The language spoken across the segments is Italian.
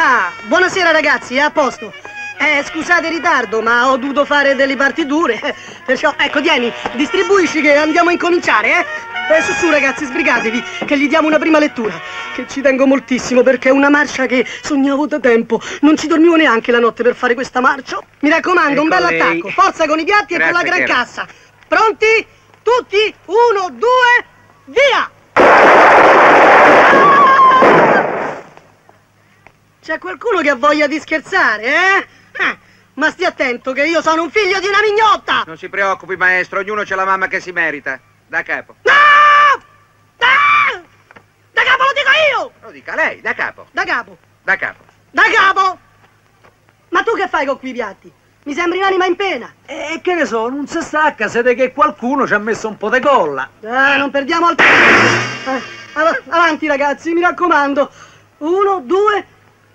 Ah, buonasera ragazzi, è a posto. Scusate il ritardo, ma ho dovuto fare delle partiture. Perciò, ecco, tieni, distribuisci che andiamo a incominciare, su ragazzi, sbrigatevi, che gli diamo una prima lettura. Che ci tengo moltissimo perché è una marcia che sognavo da tempo. Non ci dormivo neanche la notte per fare questa marcia. Mi raccomando, ecco un bel attacco. Forza con i piatti. Grazie, e con la gran cassa. Pronti? Tutti? 1, 2, via! C'è qualcuno che ha voglia di scherzare, ma stia attento che io sono un figlio di una mignotta! Non si preoccupi, maestro, ognuno c'ha la mamma che si merita. Da capo. No! Da capo lo dico io! Lo dica lei, da capo. Da capo. Da capo. Da capo! Ma tu che fai con quei piatti? Mi sembri un'anima in pena. Che ne so, non si stacca, siete che qualcuno ci ha messo un po' di colla. Non perdiamo il tempo. Avanti ragazzi, mi raccomando. 1, 2...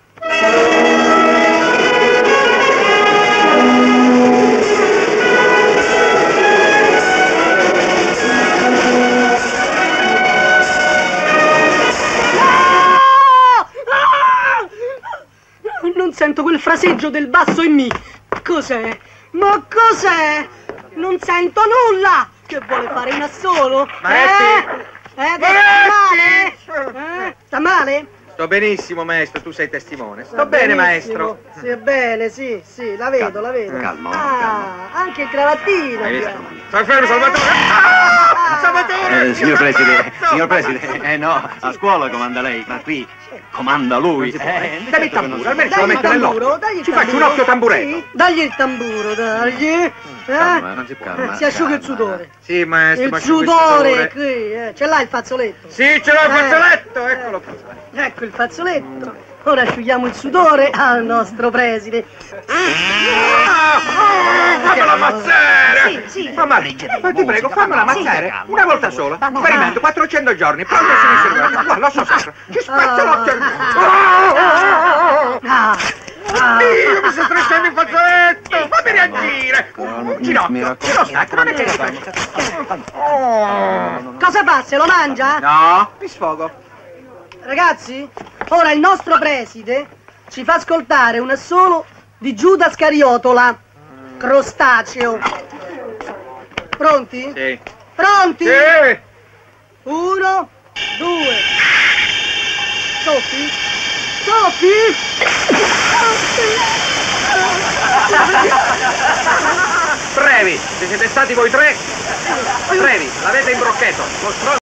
Non sento quel fraseggio del basso in me. Cos'è? Ma cos'è? Non sento nulla! Che vuole fare in assolo? Maestri! Sta male? Sta male? Sto benissimo, maestro, tu sei testimone. Sto bene, maestro. Sì, bene, sì, la vedo, la vedo. Calma. Anche il cravattino. Hai visto? Stai fermo, Salvatore! Salvatore! Signor Preside, no, a scuola comanda lei, ma qui comanda lui. Dagli il tamburo, almeno ce lo mette nell'occhio. Ci faccio un occhio tamburetto. Sì, dagli il tamburo, dagli. Calma, si asciughi il sudore. Sì, maestro, il sudore qui, ce l'ha il fazzoletto? Sì, ce l'ho il fazzoletto, eccolo qui. Ecco il fazzoletto. Ora asciughiamo il sudore al nostro preside. Fammela ammazzare! Sì. Ma ti prego, fammela ammazzare. Una volta sola. Sperimento 400 giorni. Pronto a sinistra. Guarda, lo so sempre. Ci spezzo l'occhio. Oddio, mi sto crescendo il fazzoletto. Fammi reagire. Un ginocchio. Ce lo stacco, non è che Cosa fa? Se lo mangia? No, mi sfogo. Ragazzi, ora il nostro preside ci fa ascoltare un assolo di Giuda Scariotola, crostaceo. Pronti? Sì. Pronti? Sì. 1, 2. Soffi? Brevi, se siete stati voi tre, brevi, l'avete in brocchetto.